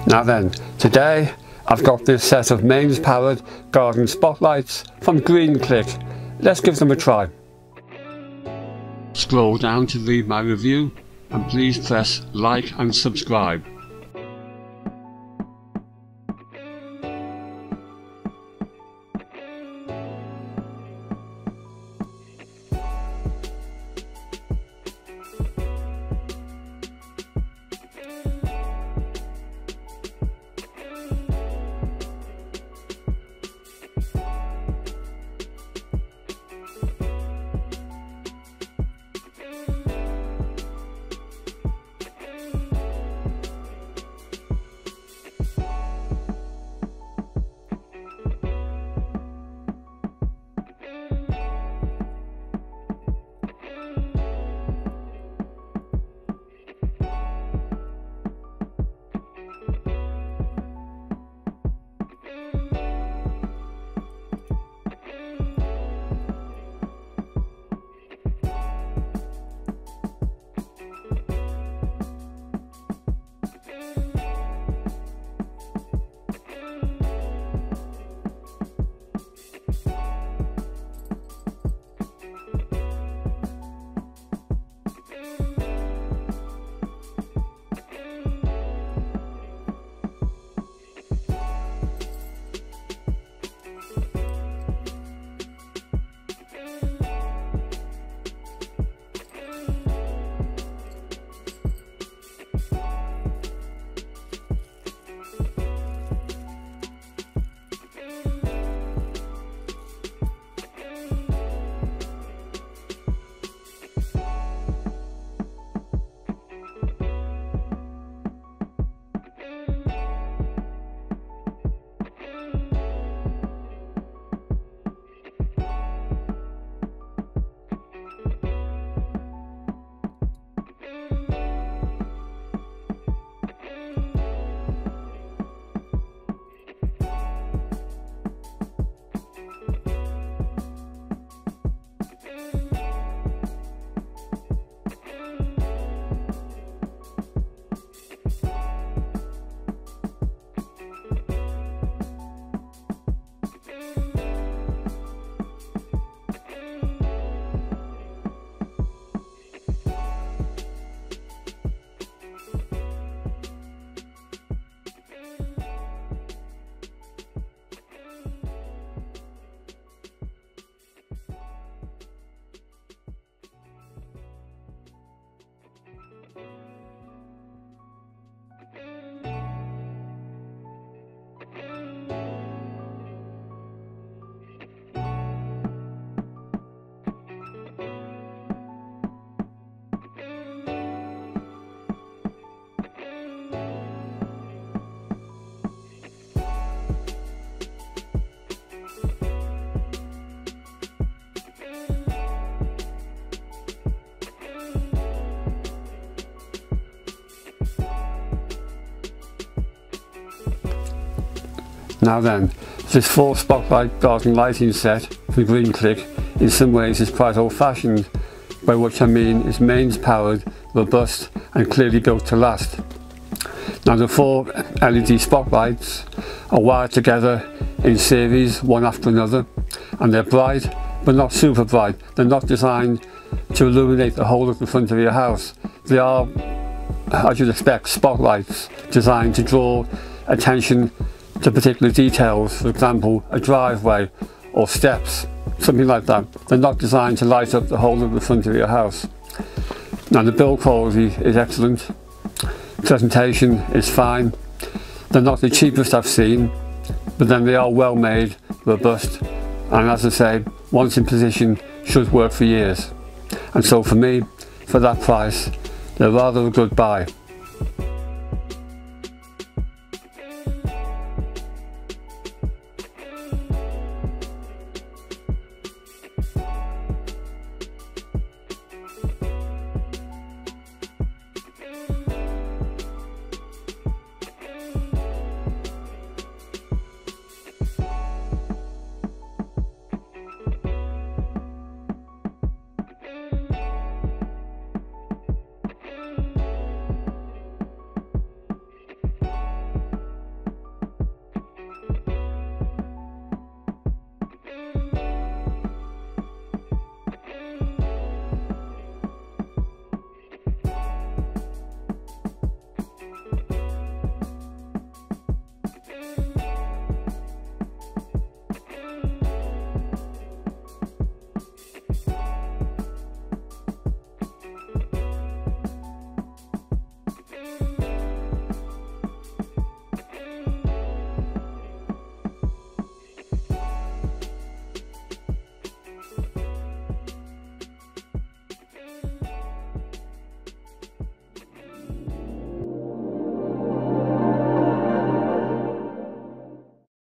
Now then, today I've got this set of mains powered garden spotlights from GreenClick. Let's give them a try. Scroll down to leave my review and please press like and subscribe. Now then, this 4 spotlight garden lighting set from GreenClick in some ways is quite old-fashioned, by which I mean it's mains powered, robust and clearly built to last. Now the 4 LED spotlights are wired together in series, one after another, and they're bright but not super bright. They're not designed to illuminate the whole of the front of your house. They are, as you'd expect, spotlights designed to draw attention to particular details, for example a driveway or steps, something like that. They're not designed to light up the whole of the front of your house. Now the build quality is excellent, presentation is fine. They're not the cheapest I've seen, but then they are well made, robust, and as I say, once in position should work for years. And so for me, for that price, they're rather a good buy.